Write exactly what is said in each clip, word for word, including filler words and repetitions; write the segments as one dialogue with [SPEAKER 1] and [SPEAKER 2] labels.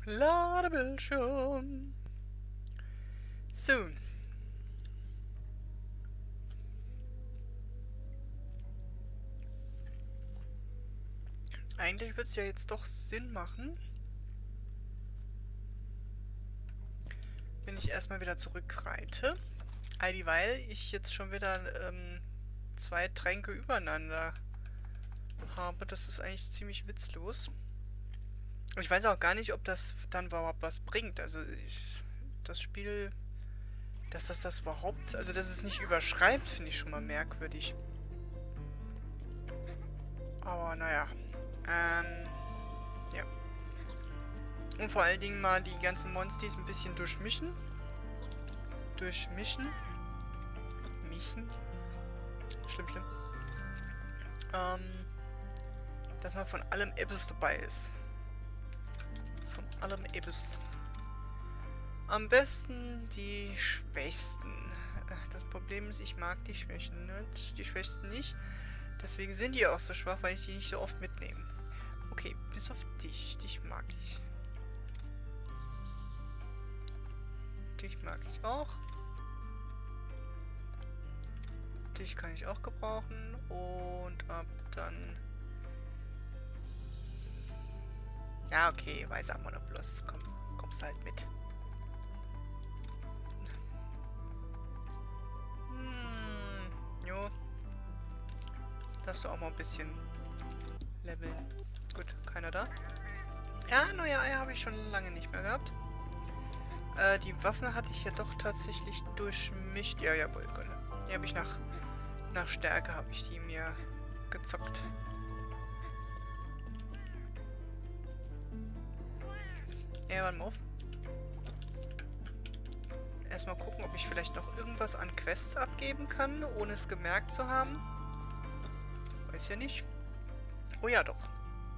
[SPEAKER 1] Ladebildschirm. So. Eigentlich wird es ja jetzt doch Sinn machen, wenn ich erstmal wieder zurückreite. All dieweil ich jetzt schon wieder ähm, zwei Tränke übereinander habe. Das ist eigentlich ziemlich witzlos. Und ich weiß auch gar nicht, ob das dann überhaupt was bringt. Also ich, das Spiel, dass das das überhaupt, also dass es nicht überschreibt, finde ich schon mal merkwürdig. Aber naja. Ähm, ja. Und vor allen Dingen mal die ganzen Monstis ein bisschen durchmischen. Durchmischen. Mischen. Schlimm, schlimm. Ähm, dass man von allem etwas dabei ist. Von allem etwas. Am besten die Schwächsten. Das Problem ist, ich mag die Schwächen nicht. Die Schwächsten nicht. Deswegen sind die auch so schwach, weil ich die nicht so oft mitnehme. Okay, bis auf dich. Dich mag ich. Dich mag ich auch. Dich kann ich auch gebrauchen. Und ab dann... Ja, okay, weißer Monoplus. Komm, kommst halt mit. Hm, jo. Darfst du auch mal ein bisschen leveln. Gut, keiner da. Ja, neue Eier habe ich schon lange nicht mehr gehabt. Äh, die Waffen hatte ich ja doch tatsächlich durchmischt. Ja, jawohl, Golle. Die habe ich nach, nach Stärke habe ich die mir gezockt. Ja, warte mal auf. Erstmal gucken, ob ich vielleicht noch irgendwas an Quests abgeben kann, ohne es gemerkt zu haben. Weiß ja nicht. Oh ja, doch.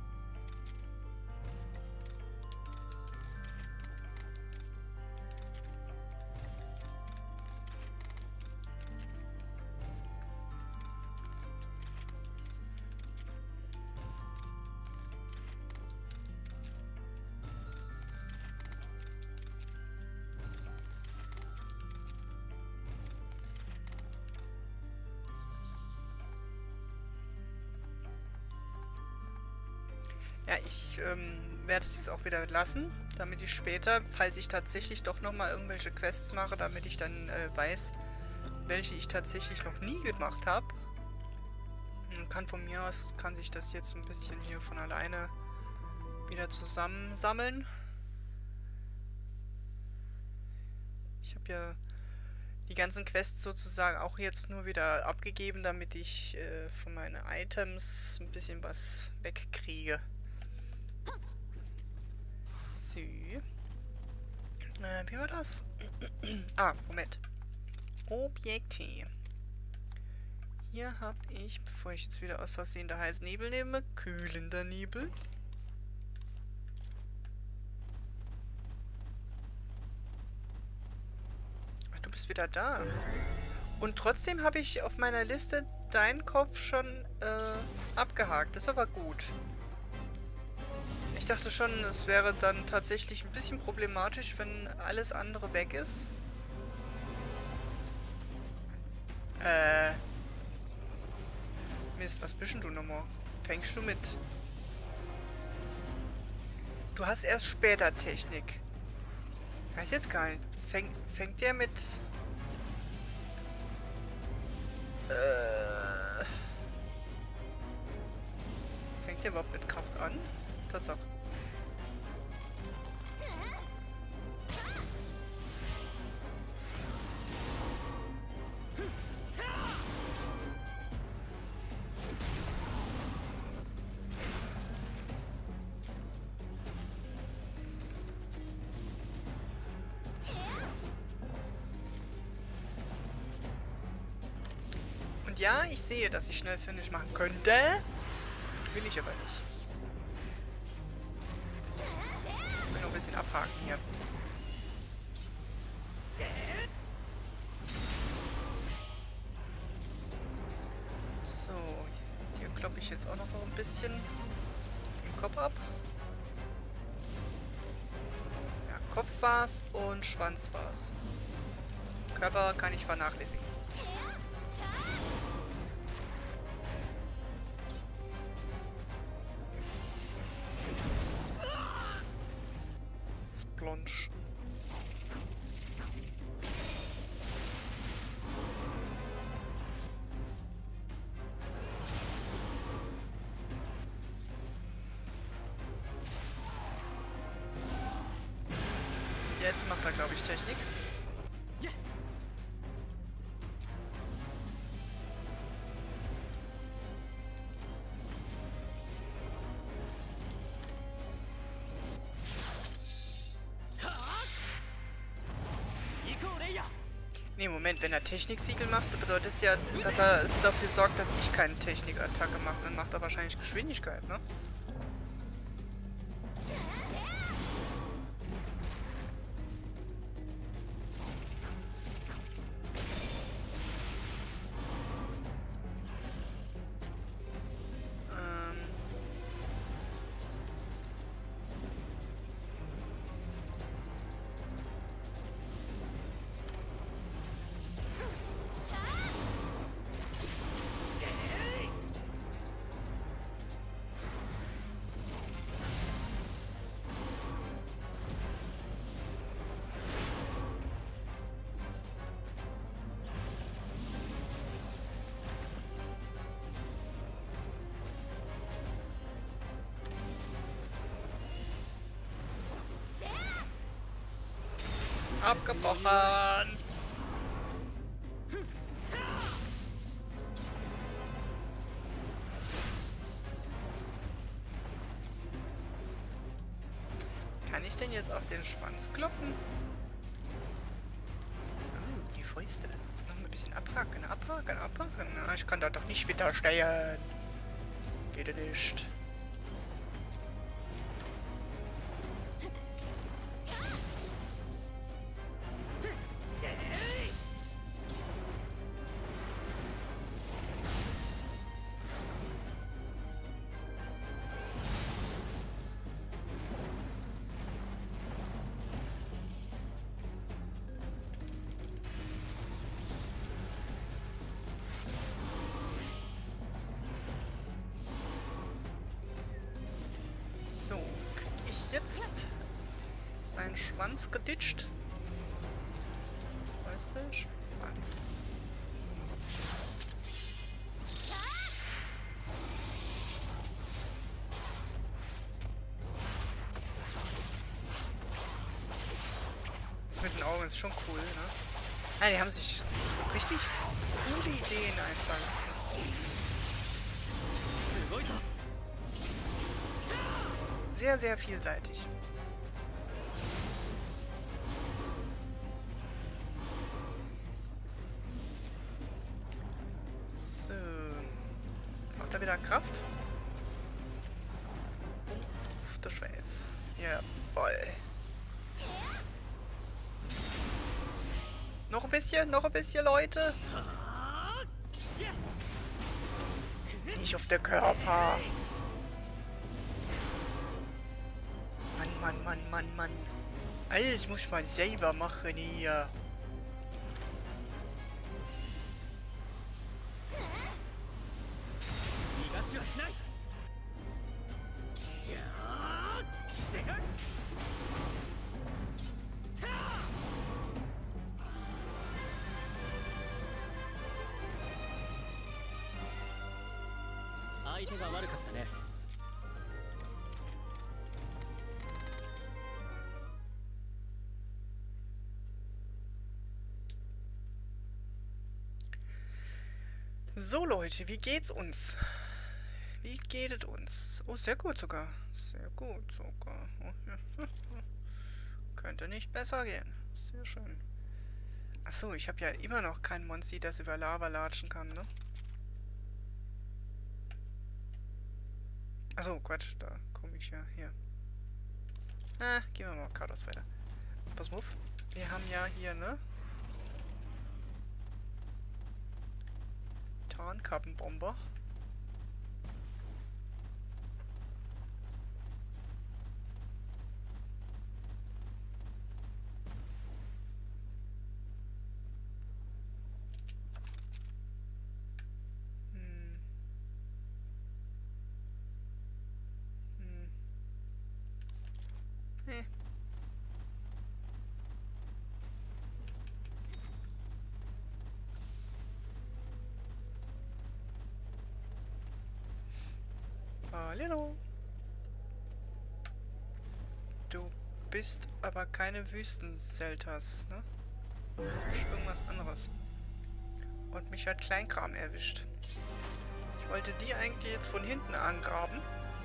[SPEAKER 1] Ja, ich ähm, werde es jetzt auch wieder lassen, damit ich später, falls ich tatsächlich doch nochmal irgendwelche Quests mache, damit ich dann äh, weiß, welche ich tatsächlich noch nie gemacht habe. Kann von mir aus, kann sich das jetzt ein bisschen hier von alleine wieder zusammensammeln. Ich habe ja die ganzen Quests sozusagen auch jetzt nur wieder abgegeben, damit ich äh, von meinen Items ein bisschen was wegkriege. So. Äh, wie war das? Ah, Moment. Objekte. Hier habe ich, bevor ich jetzt wieder aus Versehen der heißen Nebel nehme, kühlender Nebel. Ach, du bist wieder da. Und trotzdem habe ich auf meiner Liste deinen Kopf schon äh, abgehakt. Das ist aber gut. Ich dachte schon, es wäre dann tatsächlich ein bisschen problematisch, wenn alles andere weg ist. Äh. Mist, was bist denn du nochmal? Fängst du mit... Du hast erst später Technik. Weiß jetzt gar nicht. Fäng, fängt der mit... Äh... Fängt der überhaupt mit Kraft an? Tatsache. Und ja, ich sehe, dass ich schnell Finish machen könnte. Will ich aber nicht. Ich will noch ein bisschen abhaken hier. So, dir kloppe ich jetzt auch noch ein bisschen den Kopf ab. Kopf war's und Schwanz war's. Körper kann ich vernachlässigen. Splunch. Jetzt macht er, glaube ich, Technik. Nee, Moment, wenn er Techniksiegel macht, bedeutet es ja, dass er dafür sorgt, dass ich keine Technikattacke mache. Dann macht er wahrscheinlich Geschwindigkeit, ne? Abgebrochen! Kann ich denn jetzt auf den Schwanz kloppen? Oh, die Fäuste. Noch ein bisschen abhaken, abhaken, abhaken. Na, ich kann da doch nicht widerstehen. Geht ja nicht. So, krieg ich jetzt seinen Schwanz geditscht? Weißt du? Schwanz. Das mit den Augen ist schon cool, ne? Ja, die haben sich so richtig coole Ideen einfallen lassen. Sehr, sehr vielseitig. So. Macht er wieder Kraft? Auf der Schweif. Jawoll. Noch ein bisschen, noch ein bisschen, Leute. Nicht auf der Körper. Mann, Mann, Mann, Mann. Alles muss man selber machen hier. So Leute, wie geht's uns? Wie geht es uns? Oh, sehr gut sogar. Sehr gut sogar. Oh, ja. Könnte nicht besser gehen. Sehr schön. Achso, ich habe ja immer noch kein Monster, das über Lava latschen kann, ne? Achso, Quatsch, da komme ich ja hier. Ah, gehen wir mal geradeaus weiter. Pass mal auf. Wir haben ja hier, ne? Tarnkappenbomber. Hallo. Du bist aber keine Wüstenselters, ne? Ist irgendwas anderes. Und mich hat Kleinkram erwischt. Ich wollte die eigentlich jetzt von hinten angraben.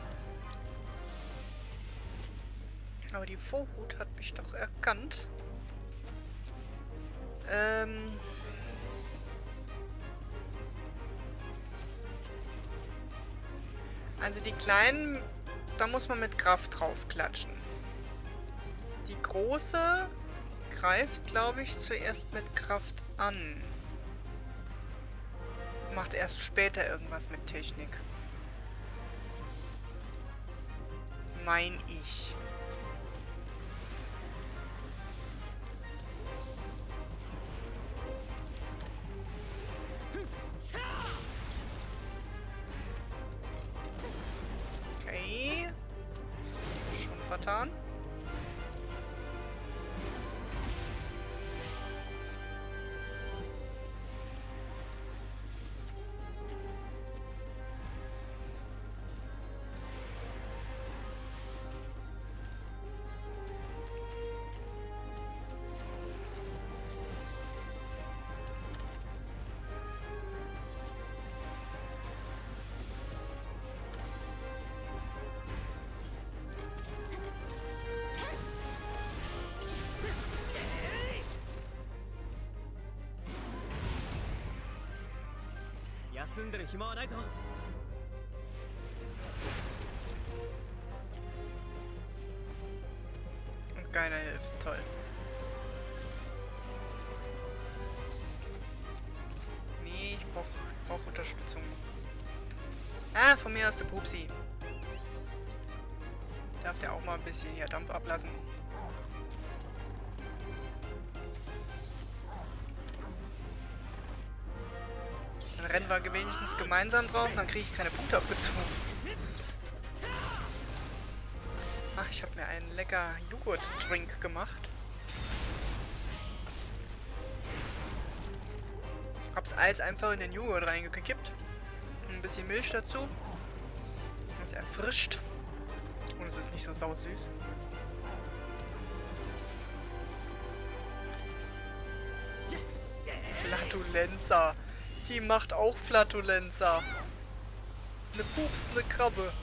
[SPEAKER 1] Aber die Vorhut hat mich doch erkannt. Ähm... Also die kleinen, da muss man mit Kraft drauf klatschen. Die große greift, glaube ich, zuerst mit Kraft an. Macht erst später irgendwas mit Technik. Mein ich. Okay. Schon vertan. Und keiner hilft. Toll. Nee, ich brauch, brauch Unterstützung. Ah, von mir aus der Pupsi. Darf der auch mal ein bisschen hier Dampf ablassen. Dann rennen wir wenigstens gemeinsam drauf, dann kriege ich keine Punkte abgezogen. Ach, ich habe mir einen lecker Joghurt-Drink gemacht. Hab's Eis einfach in den Joghurt reingekippt. Ein bisschen Milch dazu. Das erfrischt. Und es ist nicht so sausüß. Flatulenza. Die macht auch Flatulenza. Eine Pups, eine Krabbe.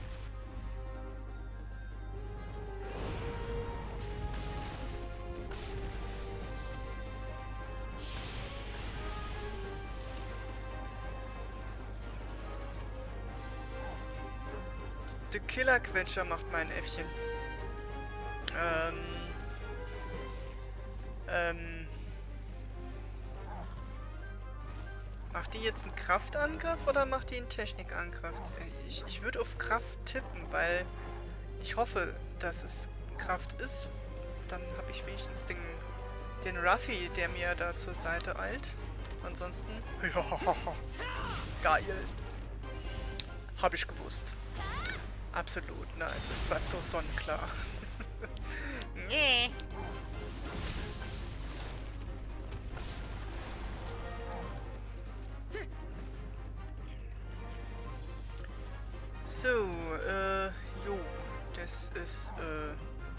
[SPEAKER 1] Der Killerquetscher macht mein Äffchen. Ähm. Ähm. Macht die jetzt einen Kraftangriff oder macht die einen Technikangriff? Ich, ich würde auf Kraft tippen, weil ich hoffe, dass es Kraft ist. Dann habe ich wenigstens den, den Ruffy, der mir da zur Seite eilt. Ansonsten... Ja, geil. Habe ich gewusst. Absolut, na, es ist was so sonnenklar. Nee. So, äh, jo, das ist, äh...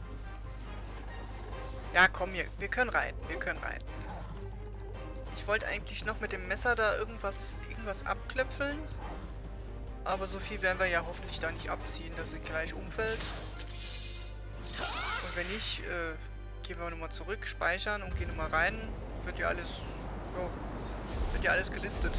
[SPEAKER 1] Ja, komm, wir, wir können reiten, wir können reiten. Ich wollte eigentlich noch mit dem Messer da irgendwas, irgendwas abklöpfeln. Aber so viel werden wir ja hoffentlich da nicht abziehen, dass sie gleich umfällt. Und wenn nicht, äh, gehen wir nochmal zurück, speichern und gehen nochmal rein. Wird ja alles, jo, wird ja alles gelistet.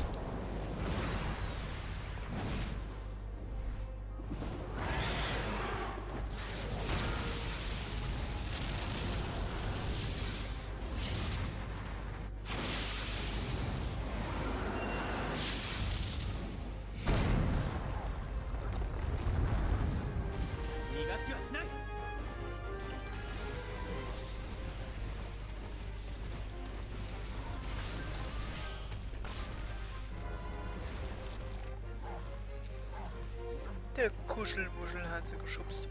[SPEAKER 1] Der Kuschelmuschel hat sie geschubst.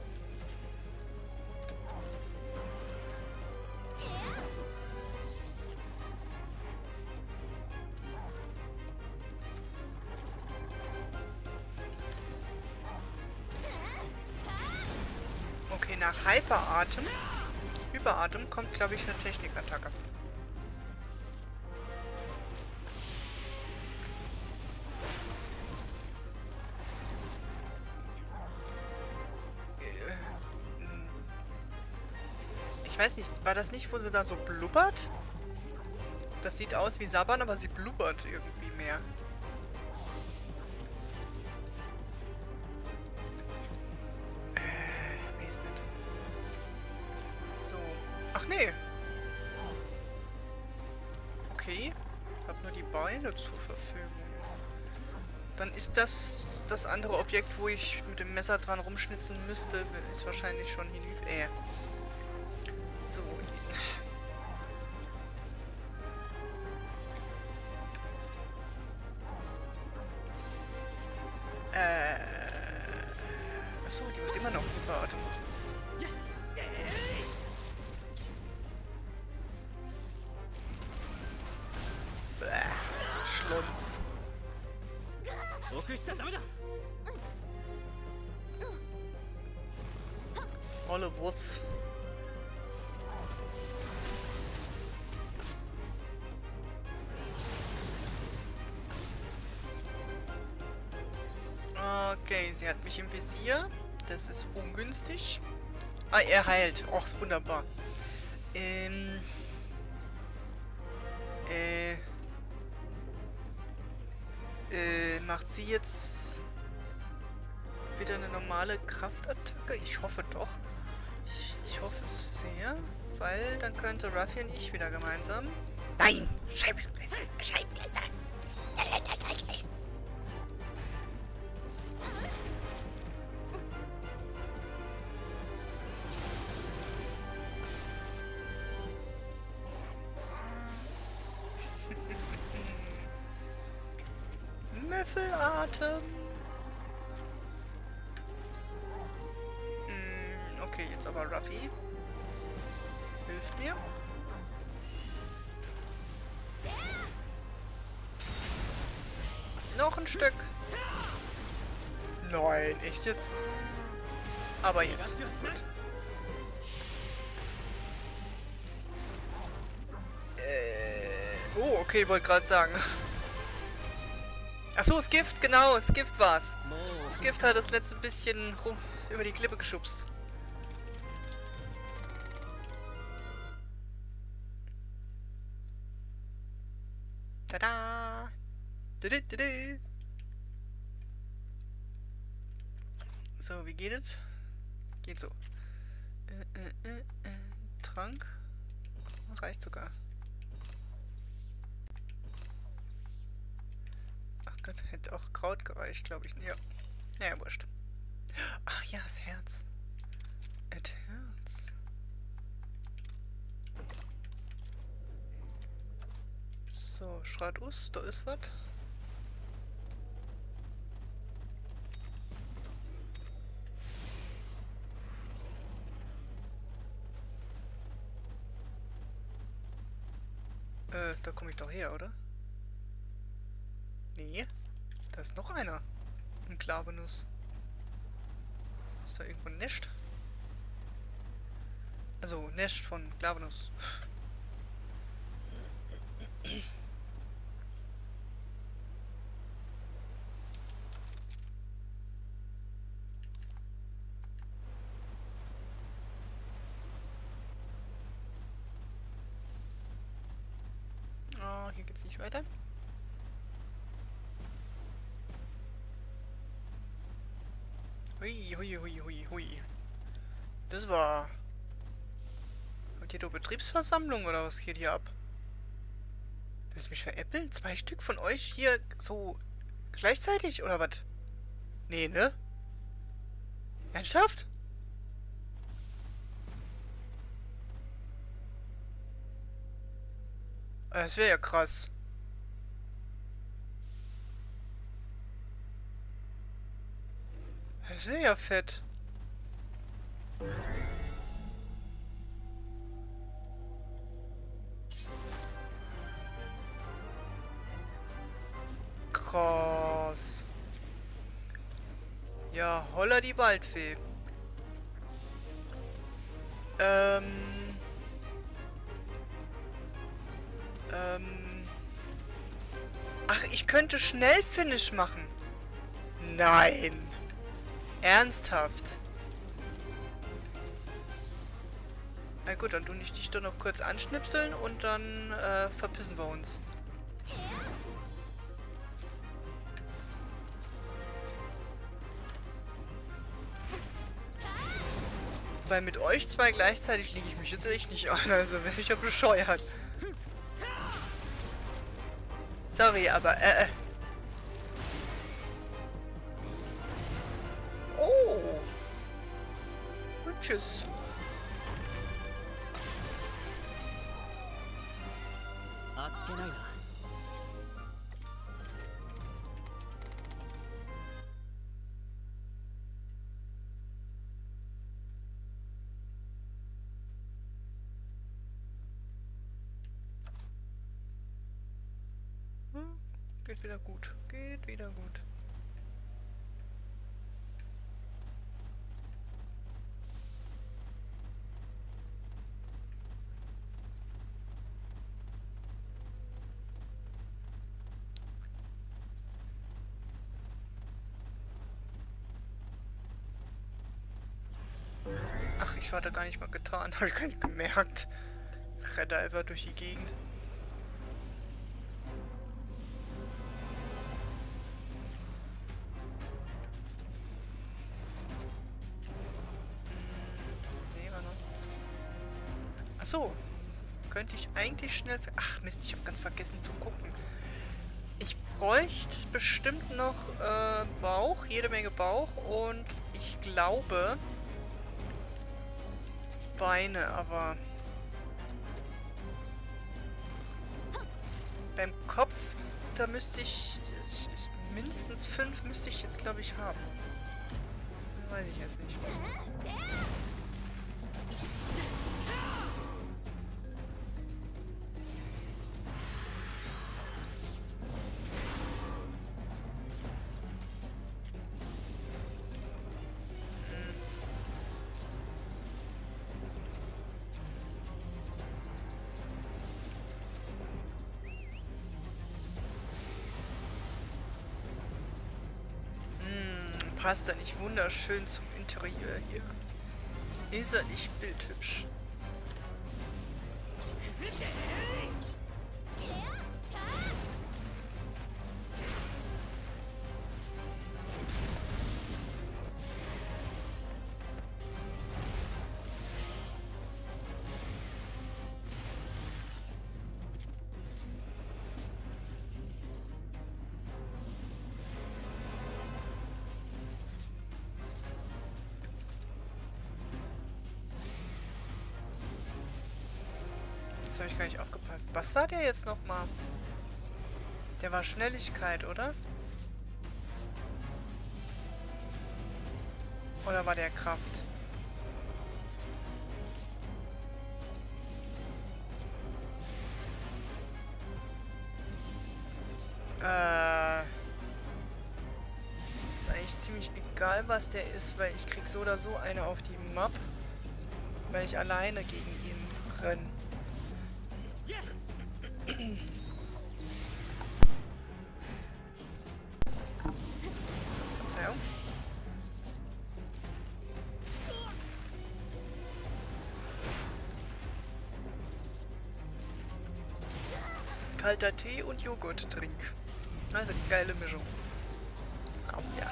[SPEAKER 1] nach Hyperatem, Hyperatem, kommt, glaube ich, eine Technikattacke. Ich weiß nicht, war das nicht, wo sie da so blubbert? Das sieht aus wie Saban, aber sie blubbert irgendwie mehr. Äh, weiß nicht. So. Ach nee. Okay. Ich habe nur die Beine zur Verfügung. Dann ist das das andere Objekt, wo ich mit dem Messer dran rumschnitzen müsste, ist wahrscheinlich schon hinüber. Äh. So. Äh. Achso, die wird immer noch gebaut. Bäh, Schlunz. Olle Wurz. Okay, sie hat mich im Visier. Das ist ungünstig. Ah, er heilt. Och, wunderbar. Ähm. Äh. Äh, macht sie jetzt wieder eine normale Kraftattacke? Ich hoffe doch. Ich, ich hoffe es sehr, weil dann könnte Ruffy und ich wieder gemeinsam... Nein! Scheibenkleister! Scheibenkleister! Müffelatem! Hm, okay, jetzt aber Ruffy. Hilft mir. Noch ein Stück. Nein, echt jetzt? Aber jetzt. Gut. Äh, oh, okay, wollte gerade sagen. Achso, das Gift, genau, das Gift war's. Das Gift hat das letzte bisschen rum über die Klippe geschubst. Tada! Didi. So, wie geht es? Geht so. Äh, äh, äh, äh. Trank? Reicht sogar. Ach Gott, hätte auch Kraut gereicht, glaube ich. Ja. Naja, wurscht. Ach ja, das Herz. Das Herz. So, schreit us, da ist was. Äh, da komme ich doch her, oder? Nee. Da ist noch einer. Ein Klavenus. Ist da irgendwo ein Nest? Also, Nest von Klavenus. Oh, hier geht's nicht weiter. Hui, hui, hui, hui, hui. Das war... Habt ihr da Betriebsversammlung oder was geht hier ab? Willst du mich veräppeln? Zwei Stück von euch hier so gleichzeitig oder was? Nee, ne? Ernsthaft? Das wäre ja krass. Das wäre ja fett. Krass. Ja, holla die Waldfee. Ähm... Ähm... Ach, ich könnte Schnellfinish machen. Nein. Ernsthaft. Na gut, dann tue ich dich doch noch kurz anschnipseln und dann äh, verpissen wir uns. Weil mit euch zwei gleichzeitig liege ich mich jetzt echt nicht an, also wäre ich ja bescheuert. Sorry, aber äh, äh. Oh. Und tschüss. Hm, geht wieder gut. Geht wieder gut. Ach, ich war da gar nicht mal getan. Habe ich gar nicht gemerkt. Renne einfach durch die Gegend. Nee, warte. Ach so. Könnte ich eigentlich schnell... Ach Mist, ich habe ganz vergessen zu gucken. Ich bräuchte bestimmt noch äh, Bauch, jede Menge Bauch und ich glaube Beine, aber beim Kopf, da müsste ich, ich mindestens fünf müsste ich jetzt, glaube ich, haben. Weiß ich jetzt nicht. Passt er nicht wunderschön zum Interieur hier? Ist er nicht bildhübsch? Habe ich gar nicht aufgepasst. Was war der jetzt nochmal? Der war Schnelligkeit, oder? Oder war der Kraft? Äh... Ist eigentlich ziemlich egal, was der ist, weil ich krieg so oder so eine auf die Map, weil ich alleine gegen ihn renne. Kalter Tee und Joghurt-Trink. Also geile Mischung. Oh, ja.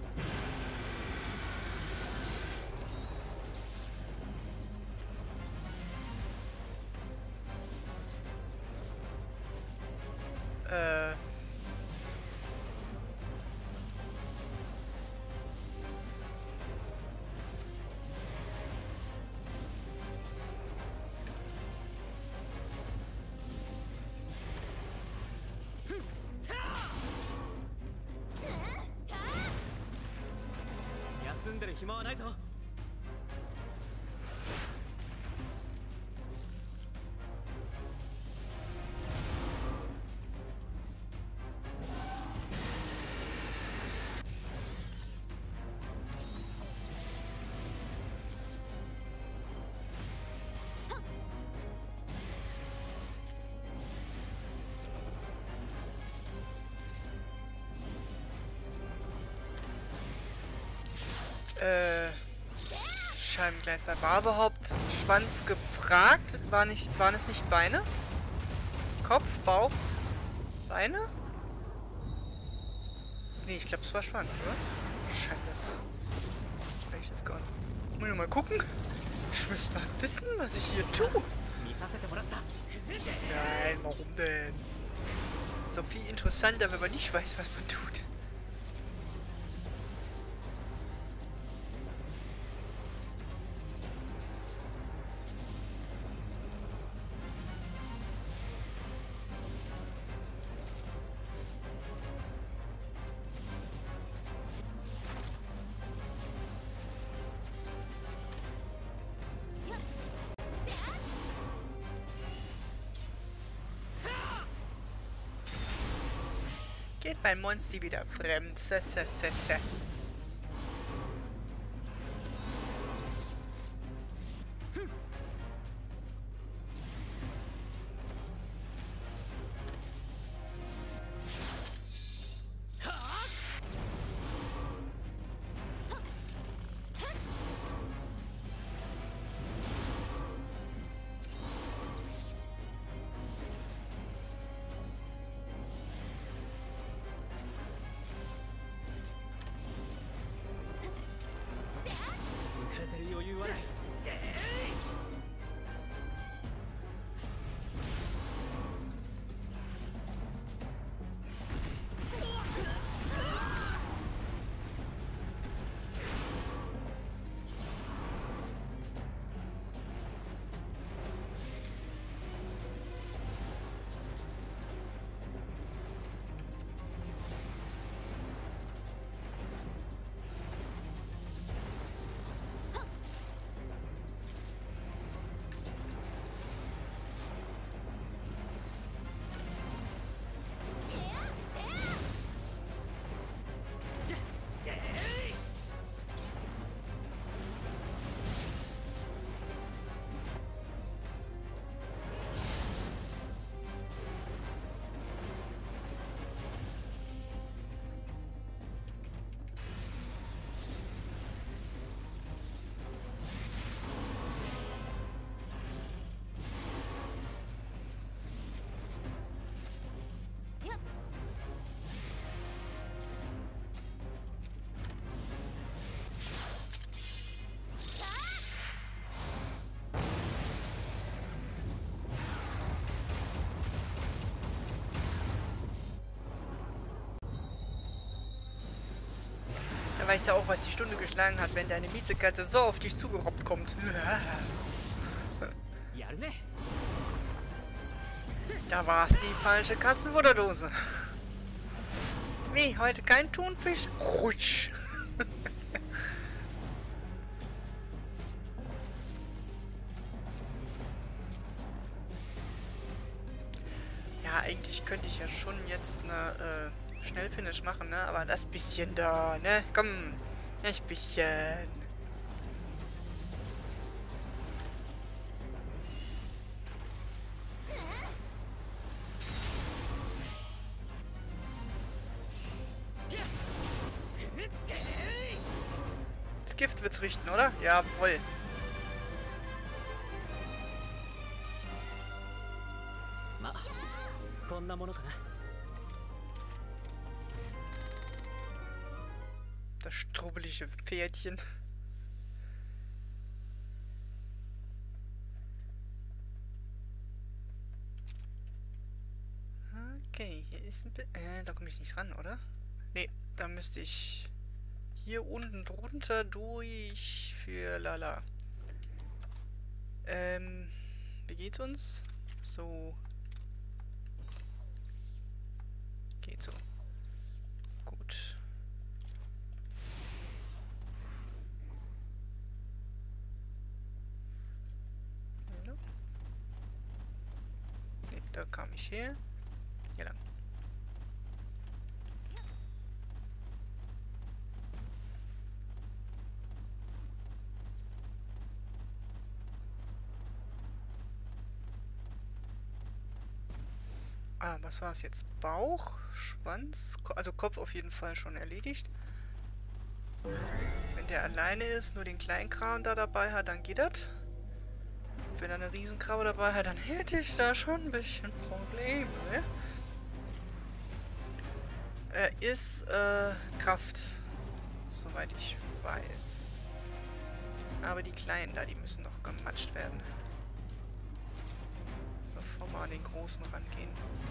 [SPEAKER 1] Äh. Äh, Scheibenkleister. War überhaupt Schwanz gefragt? War nicht, waren es nicht Beine? Kopf, Bauch, Beine? Nee, ich glaube, es war Schwanz, oder? Scheibenkleister. Kann ich das gar nicht. Muss ich mal gucken? Ich müsste mal wissen, was ich hier tue. Nein, warum denn? Ist doch viel interessanter, wenn man nicht weiß, was man tut. Geht mein Monster wieder fremd. Se, se, se, se. Da weißt du auch, was die Stunde geschlagen hat, wenn deine Miezekatze so auf dich zugerobbt kommt. Da war es die falsche Katzenfutterdose. Wie, heute kein Thunfisch? Rutsch. Ja, eigentlich könnte ich ja schon jetzt eine äh, Schnellfinish machen, ne? Aber das bisschen da, ne? Komm, das bisschen. Das Gift wird's richten, oder? Jawohl. Das strubbelige Pferdchen. Okay, hier ist ein... Be äh, da komme ich nicht ran, oder? Nee, da müsste ich hier unten drunter durch für Lala. Ähm, wie geht's uns? So. Geht so. Gut. Ja. Nee, da kam ich her. Hier lang. Ah, was war es jetzt? Bauch, Schwanz, Ko also Kopf auf jeden Fall schon erledigt. Wenn der alleine ist, nur den kleinen Kram da dabei hat, dann geht das. Wenn er eine Riesenkrabbe dabei hat, dann hätte ich da schon ein bisschen Probleme. Er ist äh, Kraft, soweit ich weiß. Aber die Kleinen da, die müssen noch gematscht werden. Bevor wir an den Großen rangehen.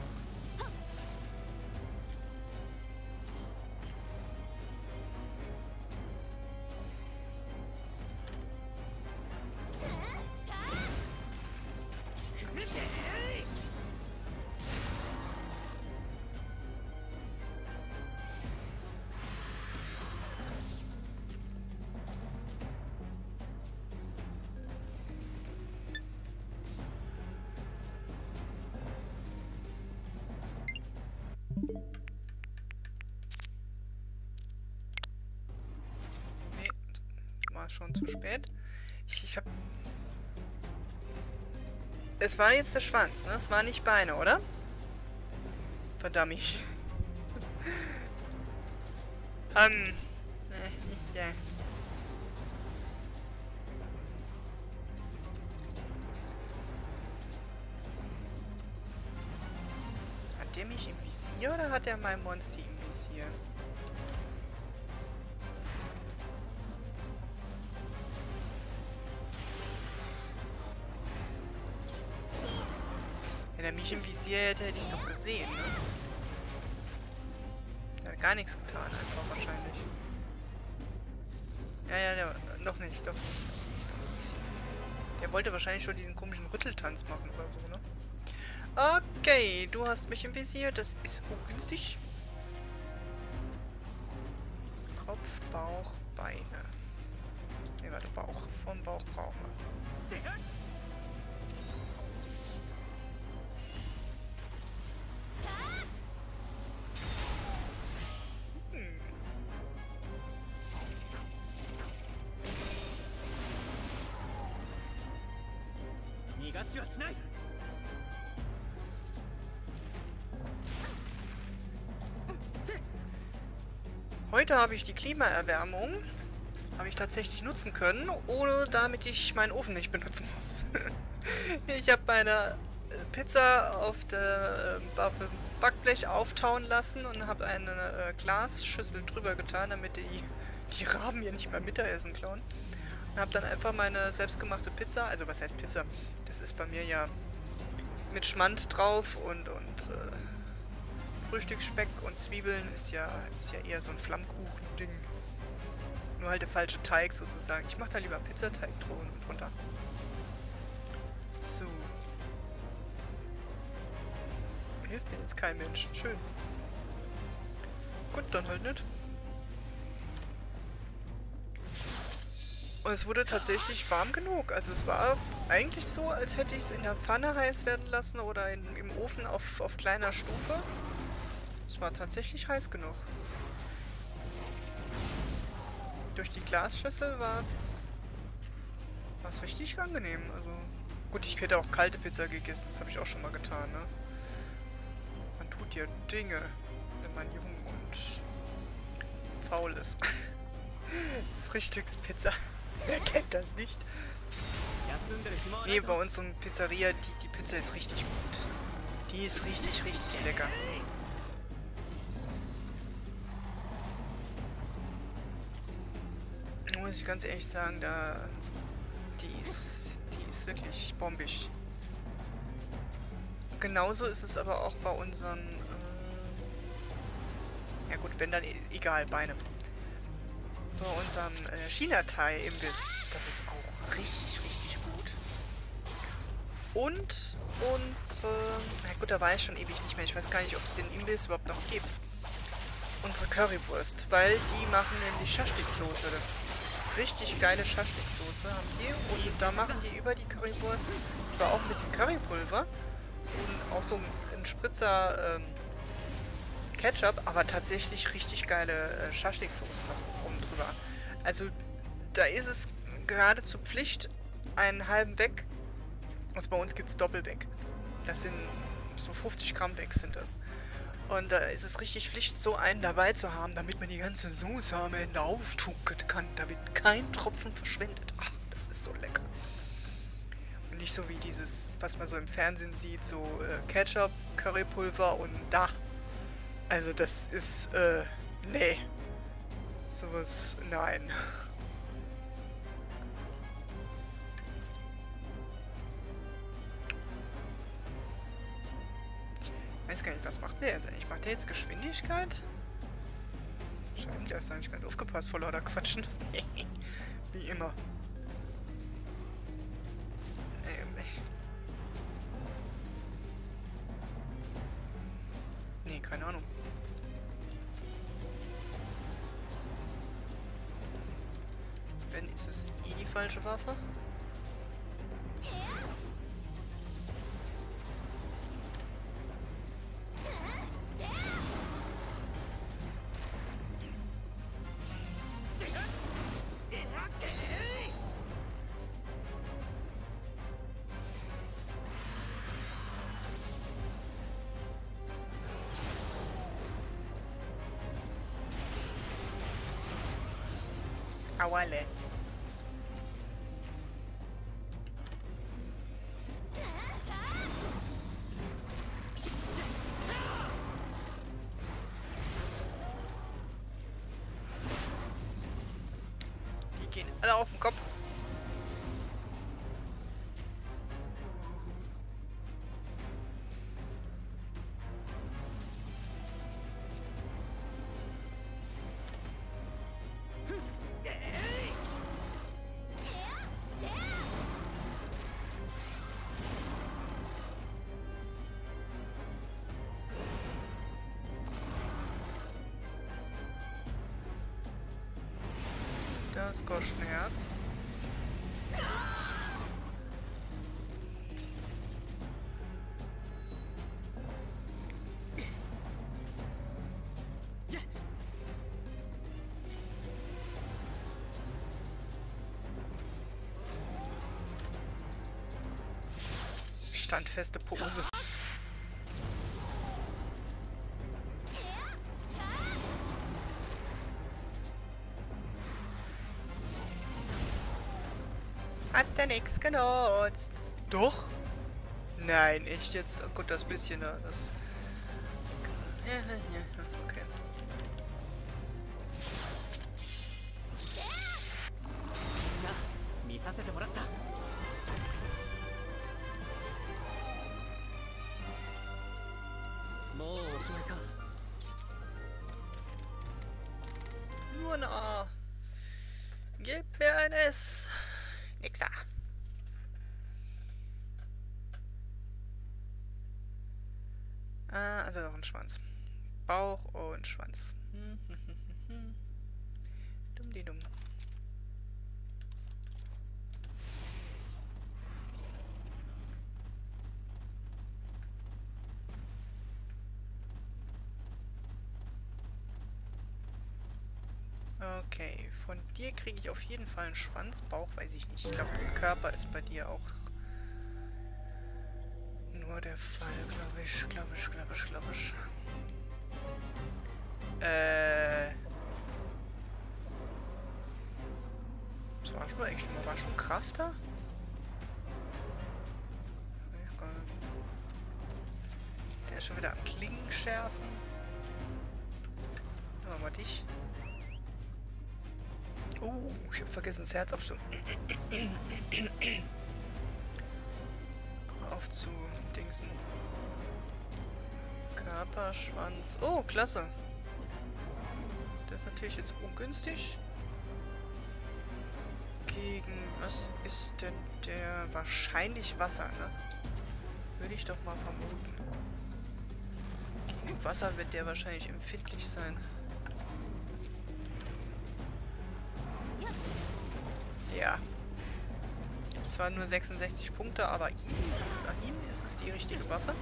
[SPEAKER 1] Nee, war schon zu spät. Ich, ich hab... Es war jetzt der Schwanz, ne? Es war nicht Beine, oder? Verdammt. ähm... Ja. Hat der mich im Visier oder hat er mein Monster im Visier? Wenn er mich im Visier hätte, hätte ich es doch gesehen, ne? Er hat gar nichts getan, einfach wahrscheinlich. Ja, ja, der, noch nicht, doch nicht, doch nicht, doch nicht. Der wollte wahrscheinlich schon diesen komischen Rütteltanz machen oder so, ne? Okay, du hast mich im Visier, das ist ungünstig. Kopf, Bauch, Beine. Ne, warte, Bauch. Vom Bauch brauchen wir. Hm. Heute habe ich die Klimaerwärmung, habe ich tatsächlich nutzen können, ohne damit ich meinen Ofen nicht benutzen muss. Ich habe meine Pizza auf der äh, Backblech auftauen lassen und habe eine äh, Glasschüssel drüber getan, damit die, die Raben hier nicht mehr Mittagessen klauen. Und habe dann einfach meine selbstgemachte Pizza, also was heißt Pizza? Das ist bei mir ja mit Schmand drauf und, und äh, Frühstücksspeck und Zwiebeln ist ja, ist ja eher so ein Flammkuchen-Ding. Nur halt der falsche Teig sozusagen. Ich mache da lieber Pizzateig drunter. So. Hilft mir jetzt kein Mensch. Schön. Gut, dann halt nicht. Und es wurde tatsächlich warm genug. Also es war eigentlich so, als hätte ich es in der Pfanne heiß werden lassen oder in, im Ofen auf, auf kleiner Stufe. Es war tatsächlich heiß genug. Durch die Glasschüssel war es richtig angenehm. Also gut, ich hätte auch kalte Pizza gegessen. Das habe ich auch schon mal getan, ne? Man tut ja Dinge, wenn man jung und faul ist. Frühstückspizza. Wer kennt das nicht? Nee, bei uns um Pizzeria, die, die Pizza ist richtig gut. Die ist richtig, richtig lecker. Muss ich ganz ehrlich sagen, da die ist, die ist wirklich bombig. Genauso ist es aber auch bei unseren äh, ja gut, wenn dann e egal, Beine. Bei unserem äh, China-Thai-Imbiss, das ist auch richtig, richtig gut. Und unsere, na gut, da war ich schon ewig nicht mehr. Ich weiß gar nicht, ob es den Imbiss überhaupt noch gibt. Unsere Currywurst, weil die machen nämlich Schaschlik-Soße. Richtig geile Schaschlik-Soße haben die. Und da machen die über die Currywurst zwar auch ein bisschen Currypulver und auch so ein Spritzer ähm, Ketchup, aber tatsächlich richtig geile äh, Schaschlik-Soße noch oben drüber. Also da ist es geradezu Pflicht, einen halben weg. Also bei uns gibt es Doppelweg. Das sind so fünfzig Gramm weg sind das. Und da ist es richtig Pflicht, so einen dabei zu haben, damit man die ganze Soße am Ende auftunken kann. Da wird kein Tropfen verschwendet. Ach, das ist so lecker. Und nicht so wie dieses, was man so im Fernsehen sieht, so äh, Ketchup, Currypulver und da. Also das ist, äh, nee. Sowas, nein. Ich weiß gar nicht, was macht der jetzt eigentlich? Macht der jetzt Geschwindigkeit? Scheinbar hast du eigentlich gar nicht aufgepasst, vor lauter Quatschen. Wie immer. Ähm. Nee, keine Ahnung. Wenn, ist es eh die falsche Waffe? Auale. Die gehen alle auf den Kopf. Das Goschenherz. Standfeste Pose. Hat er nichts genutzt. Doch? Nein, echt jetzt? Oh Gott, das bisschen da. Das. Okay. Nur ein A. Gib mir ein S. Nix da. Ah, also noch ein Schwanz. Bauch und Schwanz. Hm, hm, hm, hm, hm. Dumm die dumm. Okay, von dir kriege ich auf jeden Fall einen Schwanz. Bauch weiß ich nicht. Ich glaube, Körper ist bei dir auch nur der Fall, glaube ich. Glaube ich, glaube ich, glaube ich. Äh. Das war schon echt schon, war schon Kraft da? Der ist schon wieder am Klingen schärfen. Machen wir dich. Oh, ich habe vergessen, das Herz aufzu... aufzudingsen. Körperschwanz. Oh, klasse. Das ist natürlich jetzt ungünstig. Gegen... Was ist denn der... Wahrscheinlich Wasser, ne? Würde ich doch mal vermuten. Gegen Wasser wird der wahrscheinlich empfindlich sein. Ja. Zwar nur sechsundsechzig Punkte, aber ihm, nach ihm ist es die richtige Waffe.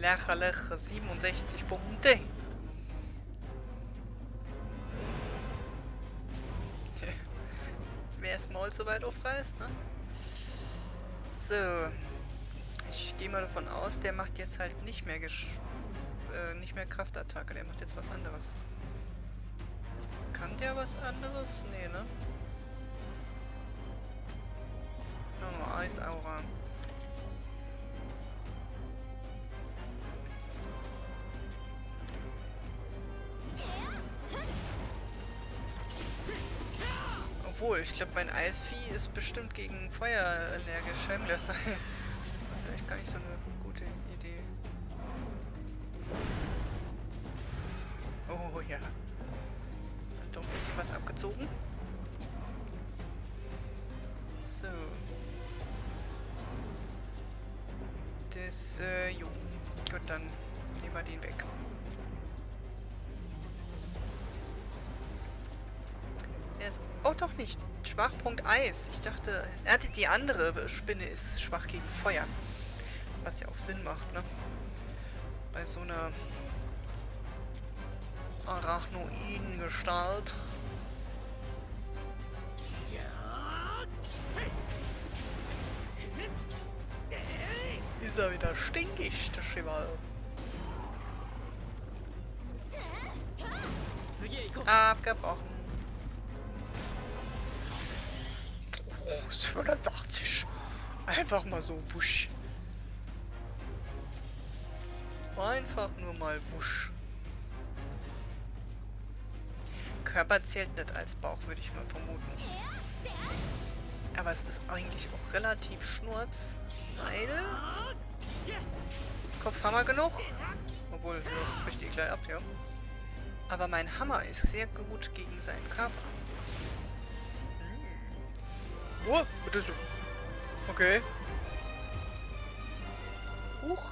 [SPEAKER 1] Lächerlich, siebenundsechzig Punkte. Wer das Maul so weit aufreißt, ne? So. Ich gehe mal davon aus, der macht jetzt halt nicht mehr Gesch äh, nicht mehr Kraftattacke, der macht jetzt was anderes. Kann der was anderes? Nee, ne? Oh, Eisaura. Obwohl, ich glaube, mein Eisvieh ist bestimmt gegen Feuer allergisch. Das sei vielleicht gar nicht so eine gute Idee. Oh ja. Hat doch ein bisschen was abgezogen. So. Das, äh, jo. Gut, dann nehmen wir den weg. Er ist... Oh, doch nicht. Schwachpunkt Eis. Ich dachte... Er hatte die andere Spinne ist schwach gegen Feuer. Was ja auch Sinn macht, ne? Bei so einer Arachnoiden-Gestalt. Ist er wieder stinkig, der Cheval. Abgebrochen. Oh, siebenhundertachtzig. Einfach mal so wusch. Einfach nur mal wusch. Körper zählt nicht als Bauch, würde ich mal vermuten. Aber es ist eigentlich auch relativ schnurz. Weil... Kopf haben wir genug. Obwohl, ja, bricht die gleich ab, ja. Aber mein Hammer ist sehr gut gegen seinen Körper. Hm. Oh, bitte so. Okay. Huch.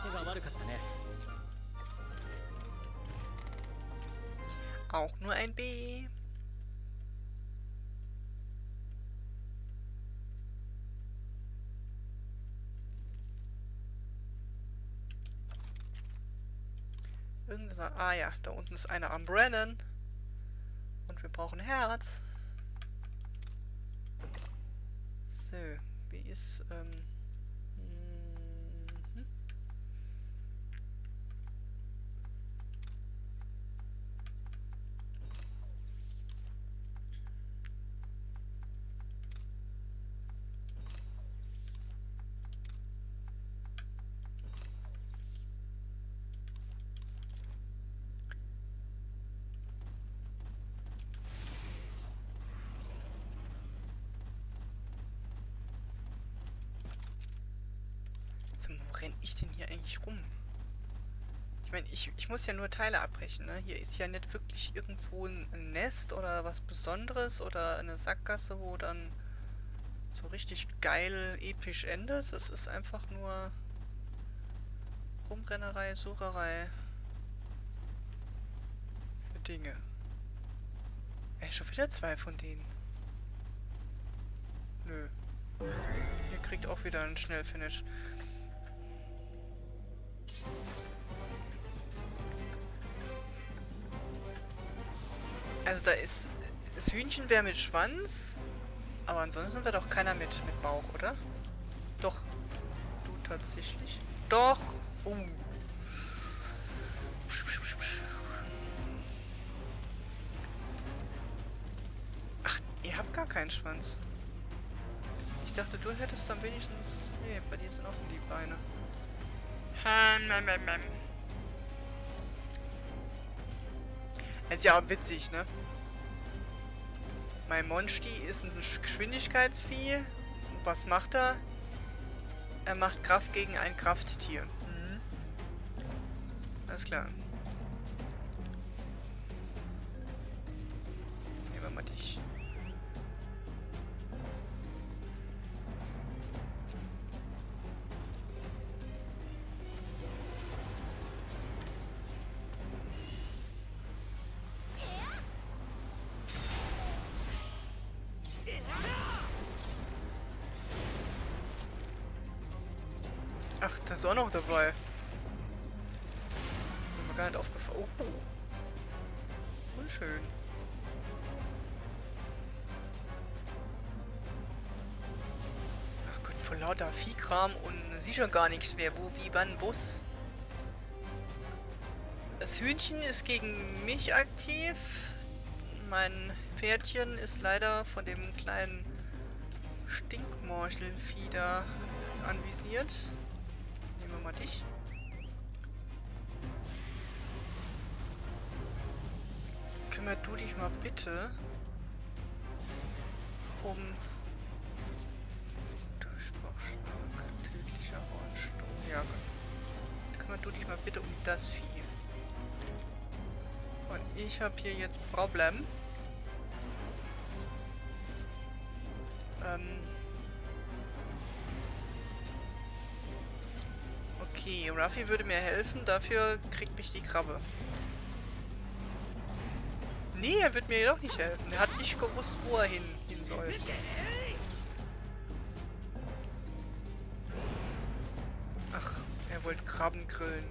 [SPEAKER 1] Auch nur ein B. Irgendwas. Ah ja, da unten ist einer am Brennen. Und wir brauchen Herz. So, wie ist, ähm... Mhm. Wo renne ich denn hier eigentlich rum? Ich meine, ich, ich muss ja nur Teile abbrechen, ne? Hier ist ja nicht wirklich irgendwo ein Nest oder was Besonderes oder eine Sackgasse, wo dann so richtig geil, episch endet. Das ist einfach nur Rumrennerei, Sucherei für Dinge. Ey, schon wieder zwei von denen. Nö. Ihr kriegt auch wieder einen Schnellfinish. Also da ist... Das Hühnchen wäre mit Schwanz, aber ansonsten wäre doch keiner mit, mit Bauch, oder? Doch. Du tatsächlich. Doch! Oh. Ach, ihr habt gar keinen Schwanz. Ich dachte, du hättest dann wenigstens... Nee, bei dir sind auch die Beine. Ist ja auch witzig, ne? Mein Monsti ist ein Geschwindigkeitsvieh. Und was macht er? Er macht Kraft gegen ein Krafttier. Mhm. Alles klar. Nehmen wir mal dich. Ach, das ist auch noch dabei. mir gar nicht aufgefallen. Oh. Unschön. Ach Gott, vor lauter Viehkram und sicher gar nichts mehr. Wo, wie, wann, wo's? Das Hühnchen ist gegen mich aktiv. Mein Pferdchen ist leider von dem kleinen Stinkmorchelvieh da anvisiert. Nehmen wir mal dich. Kümmer du dich mal bitte um Durchbruchschlag, tödlicher Hornsturm. Ja, kümmer du dich mal bitte um das Vieh. Und ich habe hier jetzt Problem. Ähm okay, Ruffy würde mir helfen, dafür kriegt mich die Krabbe. Nee, er wird mir jedoch nicht helfen. Er hat nicht gewusst, wo er hin, hin soll. Ach, er wollte Krabben grillen.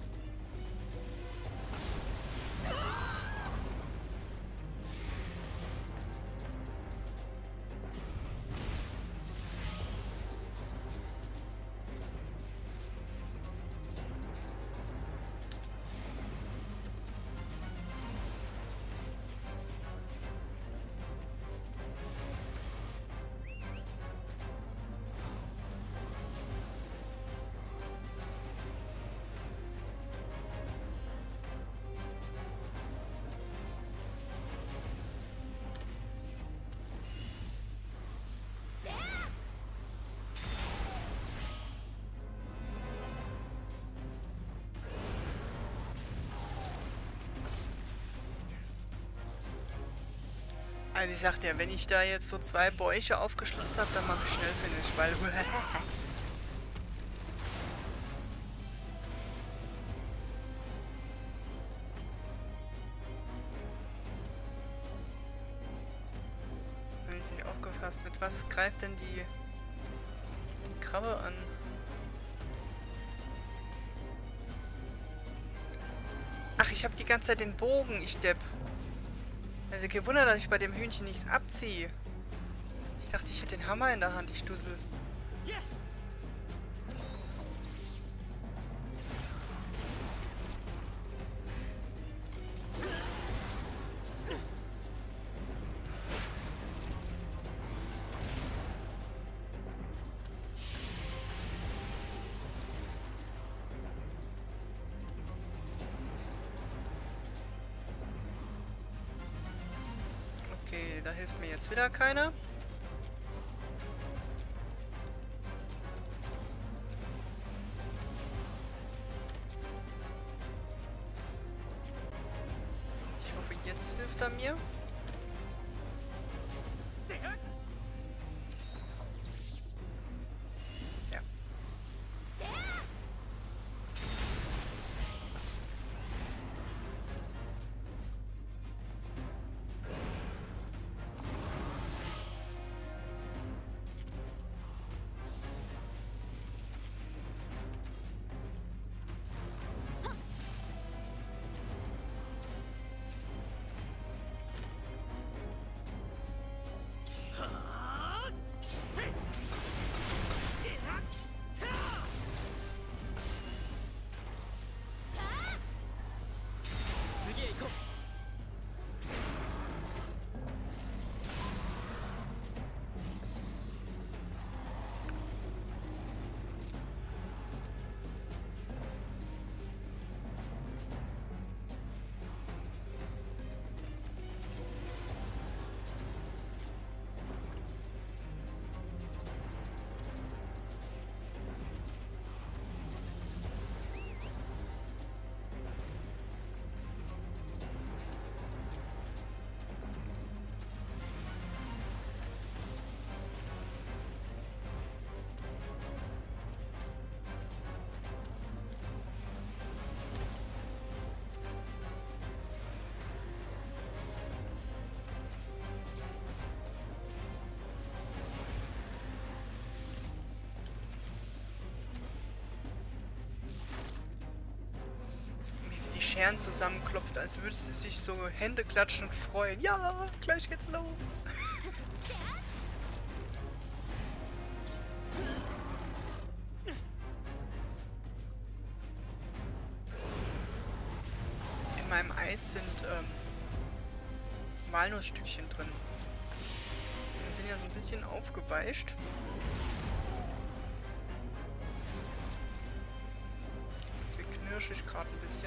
[SPEAKER 1] Also ich sagte ja, wenn ich da jetzt so zwei Bäuche aufgeschlitzt habe, dann mache ich schnell Finish, weil... Wenn ich nicht aufgefasst, mit was greift denn die, die Krabbe an? Ach, ich habe die ganze Zeit den Bogen, ich Depp. Also kein Wunder, dass ich bei dem Hühnchen nichts abziehe. Ich dachte, ich hätte den Hammer in der Hand, ich Dussel. Okay, da hilft mir jetzt wieder keiner. Ich hoffe, jetzt hilft er mir. Ja. Scheren zusammenklopft, als würde sie sich so Hände klatschen und freuen. Ja, gleich geht's los. In meinem Eis sind ähm, Walnussstückchen drin. Die sind ja so ein bisschen aufgeweicht. Deswegen knirsche ich gerade ein bisschen.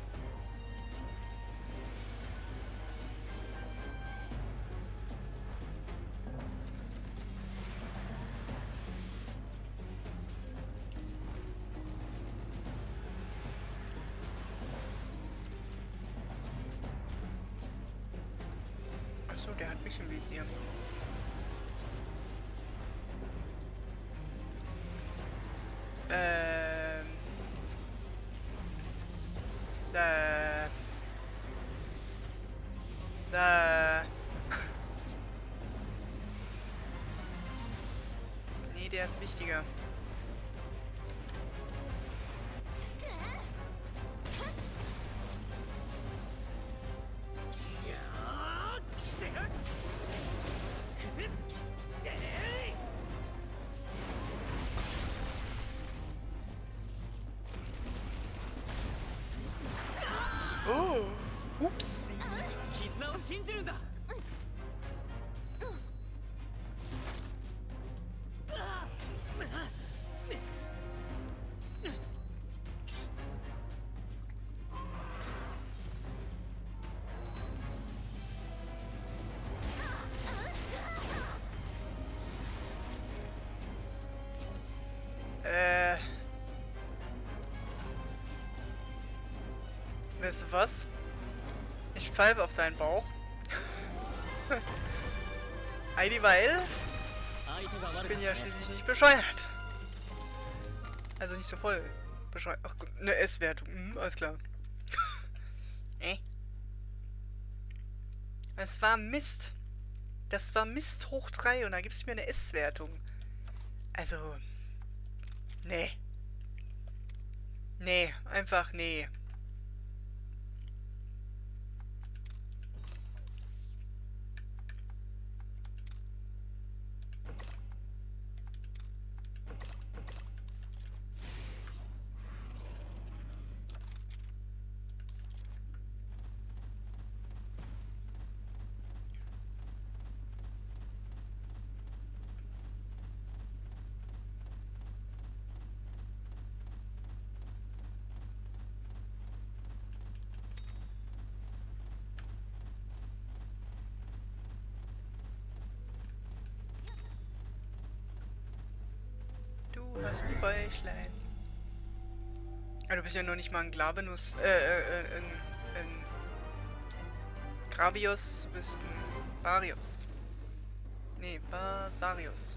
[SPEAKER 1] Achso, der hat mich im Visier. Ähm. Äh. Äh. Nee, der ist wichtiger. Oh, upsi. Äh. Weißt du was? Ich pfeife auf deinen Bauch. Heidi, weil ich bin ja schließlich nicht bescheuert. Also nicht so voll bescheuert. Ach gut, eine S-Wertung. Hm, alles klar. äh. Das war Mist. Das war Mist hoch drei und da gibst du mir eine S-Wertung. Also. Nee. Nee, einfach nee. Du hast ein Bäuchlein. Ah, du bist ja noch nicht mal ein Glavenus, äh, äh, ein, ein Gravios, du bist ein Varios. Nee, Basarios.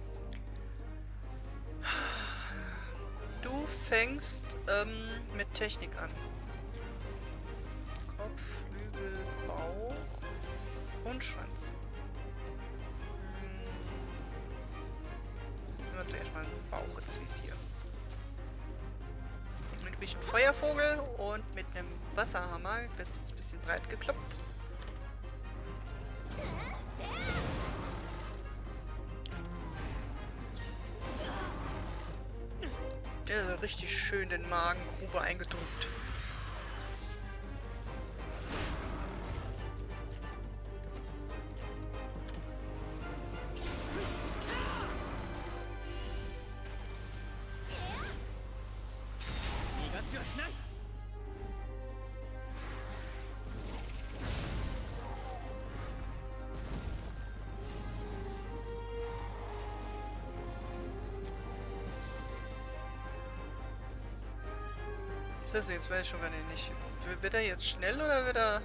[SPEAKER 1] Du fängst ähm, mit Technik an. Kopf, Flügel, Bauch und Schwanz. Nehmen wir zuerst mal einen Bauch ins Visier. Mit ein bisschen Feuervogel und mit einem Wasserhammer. Das ist jetzt ein bisschen breit gekloppt. Der hat richtig schön den Magengrube eingedrückt. Das ist jetzt weiß ich schon gar nicht. Wird er jetzt schnell oder wird er...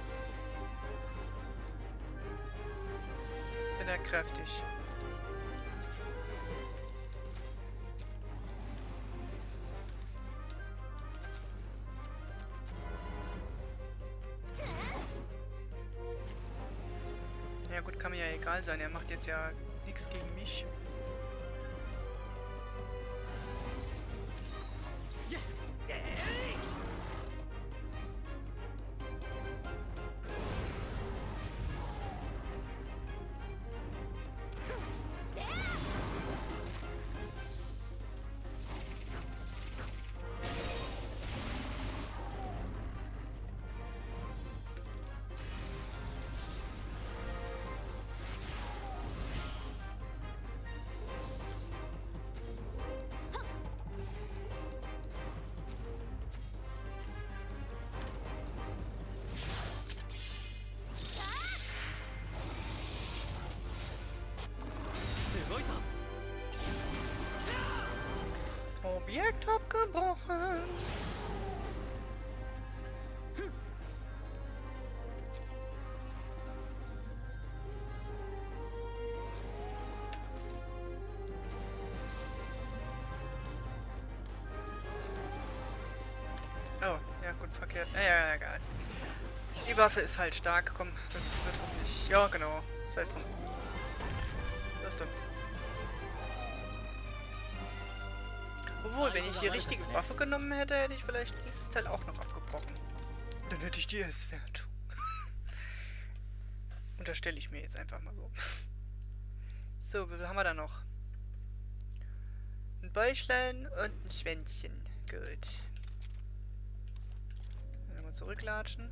[SPEAKER 1] Wird er kräftig? Ja gut, kann mir ja egal sein. Er macht jetzt ja nichts gegen mich. Ja, gut, verkehrt. Ja, ja, ja, egal. Die Waffe ist halt stark. Komm, das wird hoffentlich... Ja, genau. Sei es drum. Das ist drum. Obwohl, wenn ich die richtige Waffe genommen hätte, hätte ich vielleicht dieses Teil auch noch abgebrochen. Dann hätte ich die S-Wertung. Unterstelle ich mir jetzt einfach mal so. So, was haben wir da noch? Ein Bäuchlein und ein Schwänzchen. Gut. Dann mal zurücklatschen.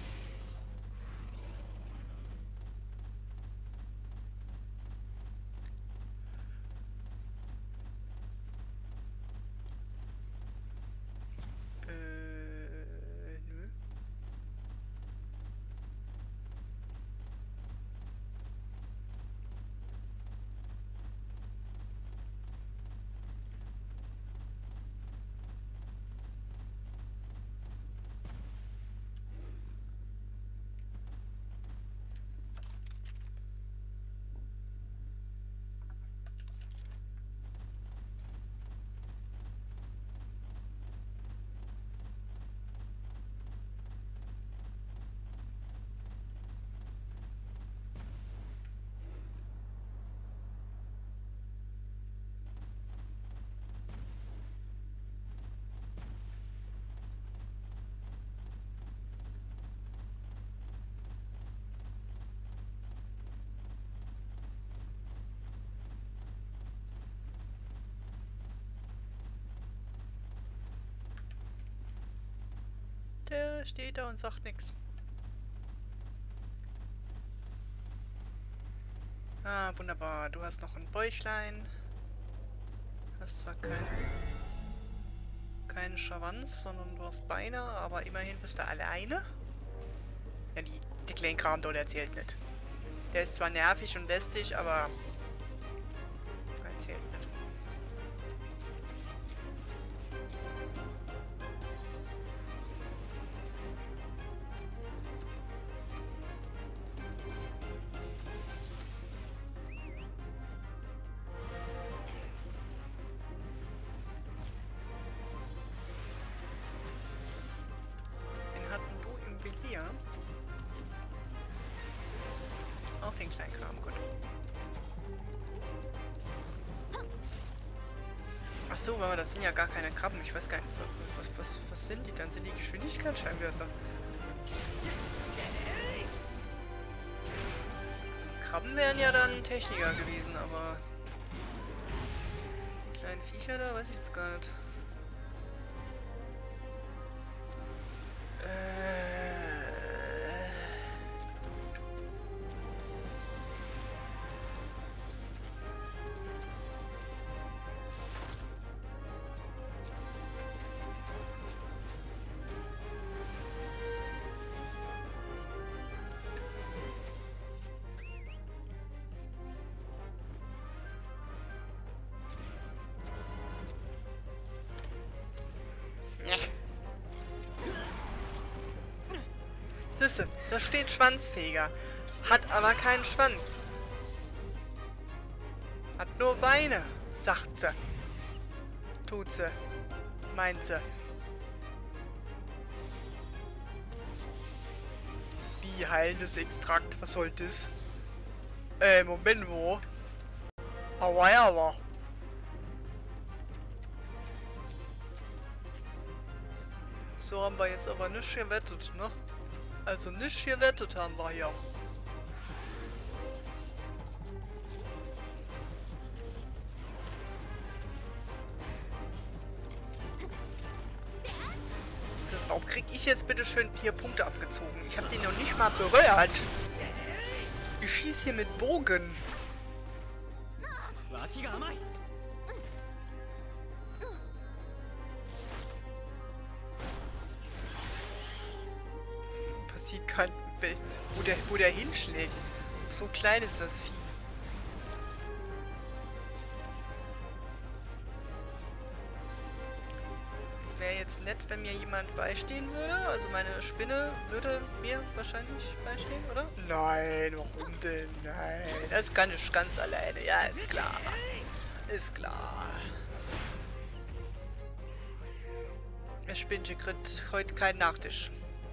[SPEAKER 1] Äh, nö. Der steht da und sagt nichts. Ah, wunderbar. Du hast noch ein Bäuchlein. Hast zwar kein, keinen Schwanz, sondern du hast Beine, aber immerhin bist du alleine. Ja, die, die kleinen Kram dort erzählt nicht. Der ist zwar nervig und lästig, aber erzählt nicht. Auch den kleinen Kram, gut. Ach so, aber das sind ja gar keine Krabben. Ich weiß gar nicht, was, was, was sind die dann? Sind die Geschwindigkeitsscheinwerfer? Krabben wären ja dann Techniker gewesen, aber die kleinen Viecher da, weiß ich jetzt gar nicht. Siehste, da steht Schwanzfeger. Hat aber keinen Schwanz. Hat nur Beine, sagt sie. Tut sie. Meint sie. Wie heilendes Extrakt? Was soll das? Äh, Moment, wo? Aua, aua. So haben wir jetzt aber nicht gewettet, ne? Also nicht gewettet haben wir hier. Das, warum krieg ich jetzt bitte schön vier Punkte abgezogen? Ich habe den noch nicht mal berührt. Ich schieße hier mit Bogen. Passiert kein... Wo der, wo der hinschlägt. So klein ist das Vieh. Es wäre jetzt nett, wenn mir jemand beistehen würde. Also meine Spinne würde mir wahrscheinlich beistehen, oder? Nein, warum denn? Nein, das kann ich ganz alleine. Ja, ist klar. Ist klar. Das Spinnchen kriegt heute keinen Nachtisch.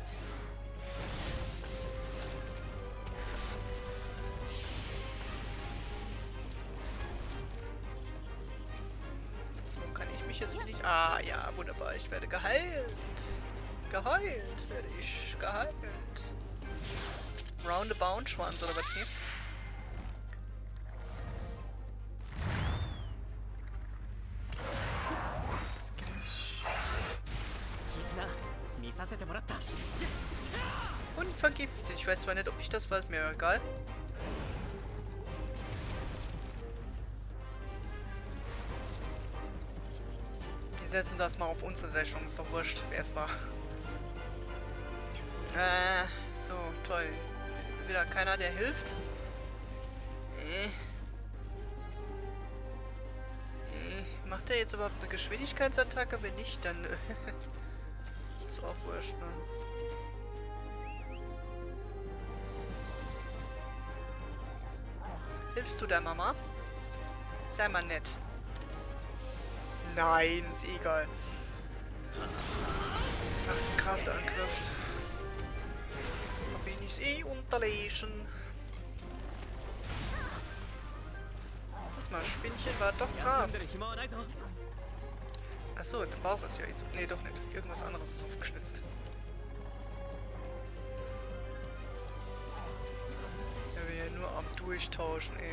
[SPEAKER 1] So, kann ich mich jetzt nicht... Ah, ja, wunderbar. Ich werde geheilt. Geheilt werde ich. Geheilt. Roundabout Schwanz oder was hier? Und vergiftet. Ich weiß zwar nicht, ob ich das weiß, mir egal. Wir setzen das mal auf unsere Rechnung. Ist doch wurscht, wer es war. Äh, so, toll. Wieder keiner, der hilft. Äh. Äh. Macht er jetzt überhaupt eine Geschwindigkeitsattacke? Wenn nicht, dann... ist auch wurscht, ne? Hilfst du der Mama? Sei mal nett. Nein, ist egal. Ach, Kraftangriff. Da bin ich eh unterlegen. Lass mal, Spinnchen war doch brav. Achso, der Bauch ist ja jetzt... Nee, doch nicht. Irgendwas anderes ist aufgeschnitzt. Ja, wir ja nur am Durchtauschen, ey.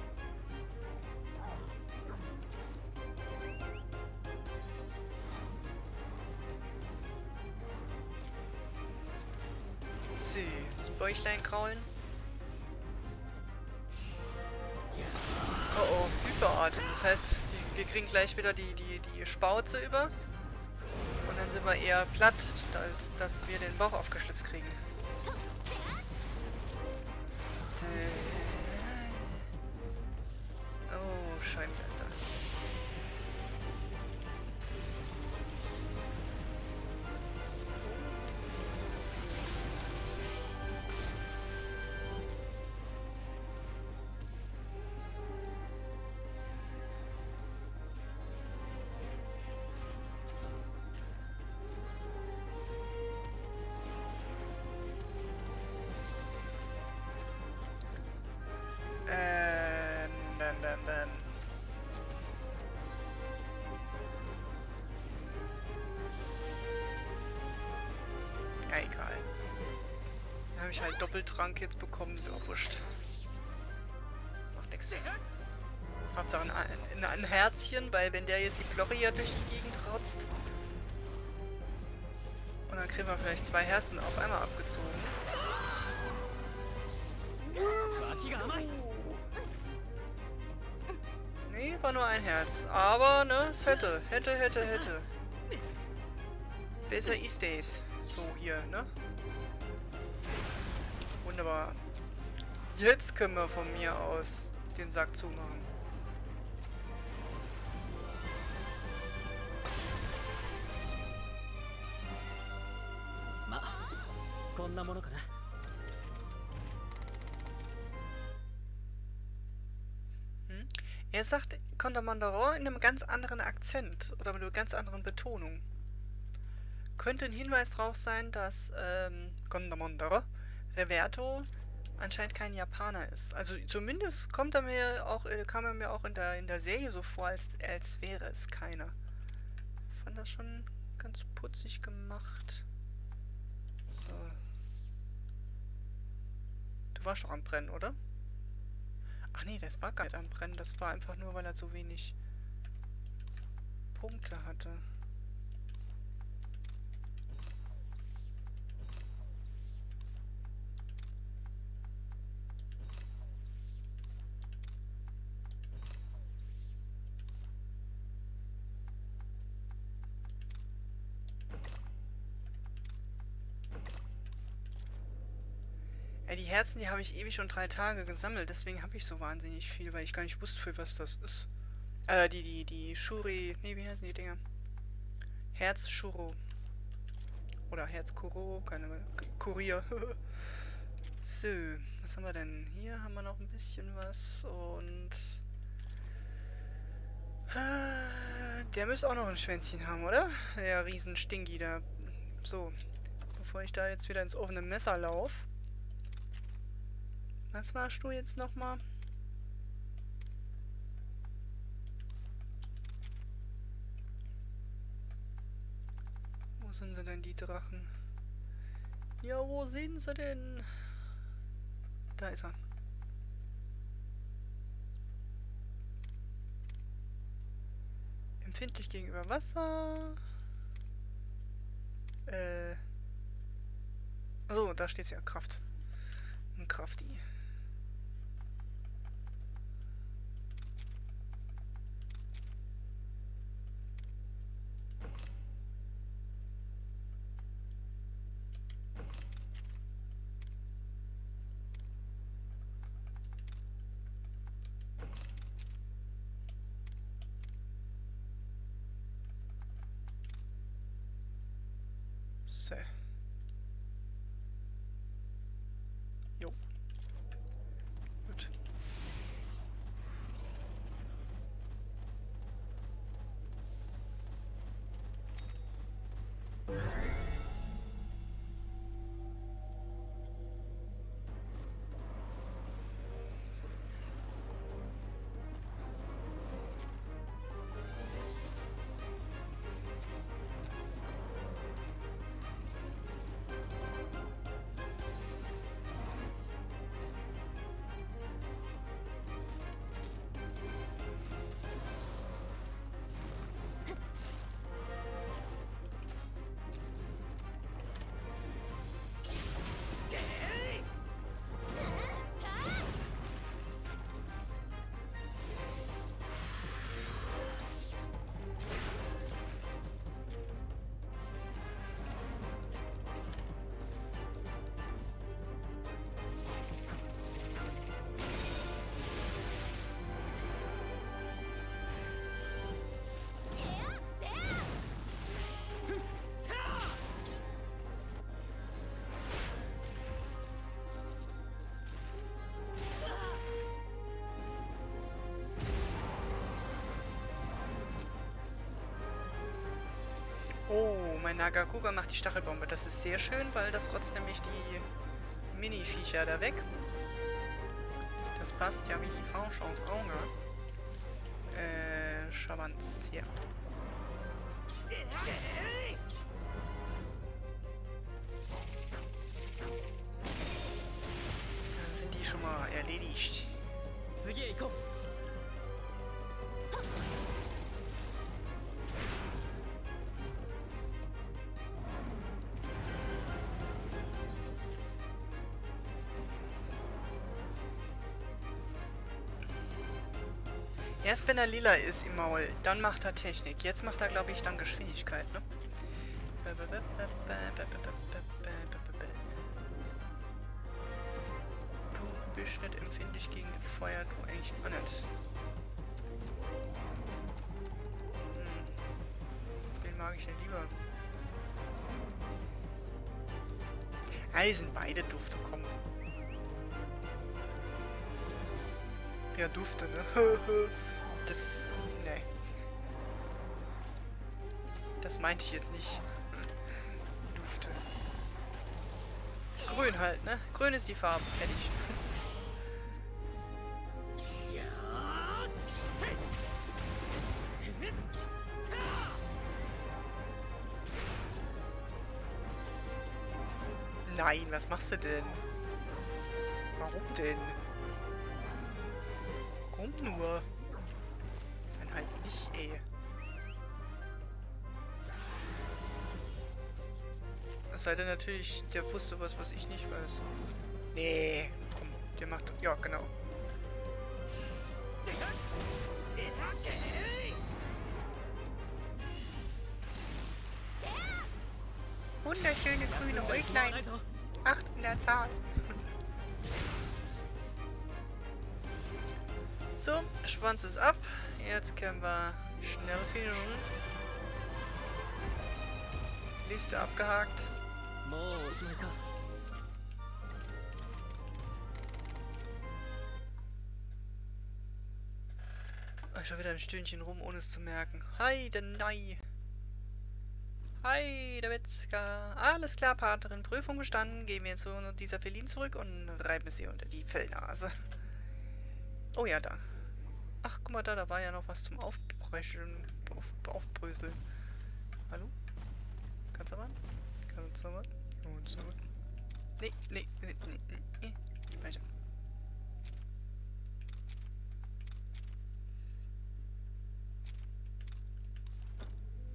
[SPEAKER 1] So, das Bäuchlein kraulen. Oh oh, Hyperatem. Das heißt, die, wir kriegen gleich wieder die, die, die Spauze über. Und dann sind wir eher platt, als dass wir den Bauch aufgeschlitzt kriegen. Oh, Scheibenkleister. Ähm, bam, bam, bam. Ja, egal. Dann habe ich halt Doppeltrank jetzt bekommen, ist auch wurscht. Macht nix. Hauptsache ein, ein, ein Herzchen, weil wenn der jetzt die Gloria durch die Gegend rotzt. Und dann kriegen wir vielleicht zwei Herzen auf einmal abgezogen. Nee, war nur ein Herz. Aber, ne, es hätte, hätte, hätte, hätte. Besser ist es. So, hier, ne? Wunderbar. Jetzt können wir von mir aus den Sack zumachen. Hm? Er sagt Condamandero in einem ganz anderen Akzent oder mit einer ganz anderen Betonung. Könnte ein Hinweis darauf sein, dass ähm, Condamandero, Reverto, anscheinend kein Japaner ist. Also zumindest kommt er mir auch, äh, kam er mir auch in der, in der Serie so vor, als, als wäre es keiner. Ich fand das schon ganz putzig gemacht. So. Du warst doch am Brennen, oder? Ach nee, das war gar nicht am Brennen. Das war einfach nur, weil er so wenig Punkte hatte. Ja, die Herzen, die habe ich ewig schon drei Tage gesammelt, deswegen habe ich so wahnsinnig viel, weil ich gar nicht wusste, für was das ist. Äh, die, die, die Shuri, nee, wie heißen die Dinger? Herz-Shuro. Oder Herz-Kuro, keine Ahnung. Kurier. So, was haben wir denn? Hier haben wir noch ein bisschen was und... der müsste auch noch ein Schwänzchen haben, oder? Der riesen Stinky da. So. Bevor ich da jetzt wieder ins offene Messer laufe. Was warst du jetzt nochmal? Wo sind sie denn, die Drachen? Ja, wo sind sie denn? Da ist er. Empfindlich gegenüber Wasser. Äh. So, da steht ja Kraft. Ein Krafti. So. Jo. Gut. Oh, mein Nagakuga macht die Stachelbombe. Das ist sehr schön, weil das rotzt nämlich die Mini-Viecher da weg. Das passt ja wie die Faust aufs Auge. Äh, Schawanz, hier. Dann sind die schon mal erledigt. Erst wenn er lila ist im Maul, dann macht er Technik. Jetzt macht er, glaube ich, dann Geschwindigkeit, ne? Du bist nicht empfindlich gegen Feuer, du eigentlich auch nicht. Hm. Den mag ich ja lieber. Ja, die sind beide dufte, komm. Ja, dufte, ne? Das... Ne. Das meinte ich jetzt nicht. Dufte. Grün halt, ne? Grün ist die Farbe. Fertig. Nein, was machst du denn? Warum denn? Warum nur? Dann halt nicht, ey. Es sei denn natürlich, der wusste was, was ich nicht weiß. Nee, komm, der macht... Ja, genau. Wunderschöne grüne Äuglein. Acht in der Zahl. So, Schwanz ist ab. Jetzt können wir schnell finishen. Liste abgehakt. Oh, schon wieder ein Stündchen rum, ohne es zu merken. Hi, der Nei. Hi, der Metzger. Alles klar, Partnerin. Prüfung bestanden. Gehen wir jetzt zu dieser Felin zurück und reiben sie unter die Fellnase. Oh ja, da. Ach, guck mal da, da war ja noch was zum Aufbrechen. Auf, Aufbröseln. Hallo? Kannst du mal? Kannst du mal? Kannst du mal? Nee, nee, nee, nee, nee. Weiter.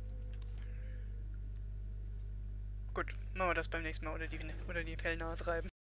[SPEAKER 1] Gut, machen wir das beim nächsten Mal oder die, oder die Fellnase reiben.